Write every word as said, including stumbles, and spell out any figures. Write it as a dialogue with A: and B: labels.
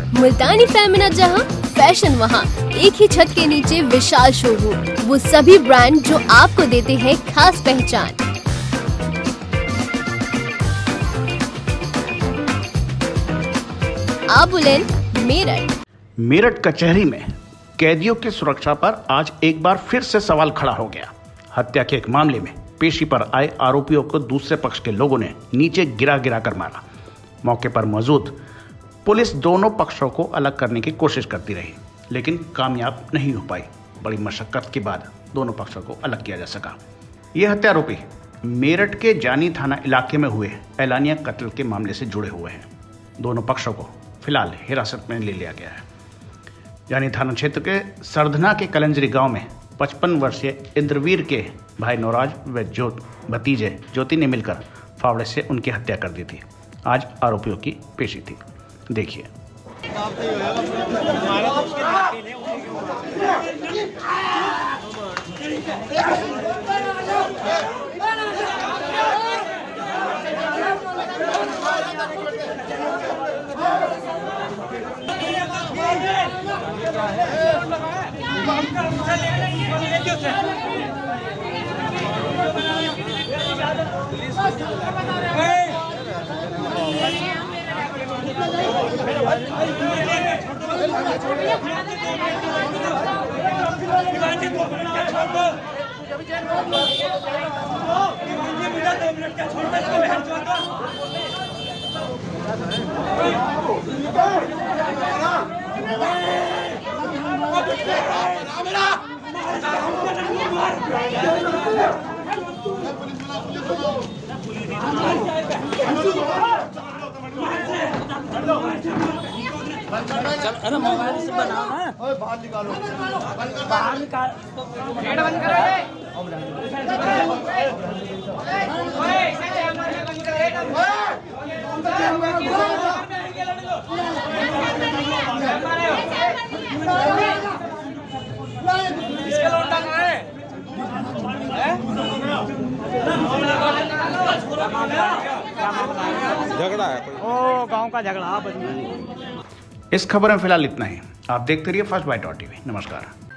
A: मुल्तानी फेमिना जहां, फैशन वहां, एक ही छत के नीचे विशाल शोरूम, वो सभी ब्रांड जो आपको देते हैं खास पहचान। आबुलेन, मेरठ।
B: मेरठ कचहरी में कैदियों की सुरक्षा पर आज एक बार फिर से सवाल खड़ा हो गया। हत्या के एक मामले में पेशी पर आए आरोपियों को दूसरे पक्ष के लोगों ने नीचे गिरा गिरा कर मारा। मौके पर मौजूद पुलिस दोनों पक्षों को अलग करने की कोशिश करती रही, लेकिन कामयाब नहीं हो पाई। बड़ी मशक्कत के बाद दोनों पक्षों को अलग किया जा सका। ये हत्यारोपी मेरठ के जानी थाना इलाके में हुए एलानिया कत्ल के मामले से जुड़े हुए हैं। दोनों पक्षों को फिलहाल हिरासत में ले लिया गया है। जानी थाना क्षेत्र के सरधना के कलंजरी गांव में पचपन वर्षीय इंद्रवीर के भाई नौराज व ज्योत भतीजे ज्योति ने मिलकर फावड़े से उनकी हत्या कर दी थी। आज आरोपियों की पेशी थी, देखिए।
C: अरे मोबाइल से बनाओ ना, बाहर निकालो, बाहर निकाल, गेट बंद करो, इसका लौटा कहाँ है?
D: झगड़ा है कोई?
C: ओ गांव का झगड़ा।
B: इस खबर में फिलहाल इतना ही। आप देखते रहिए फर्स्ट बाइट डॉट टीवी। नमस्कार।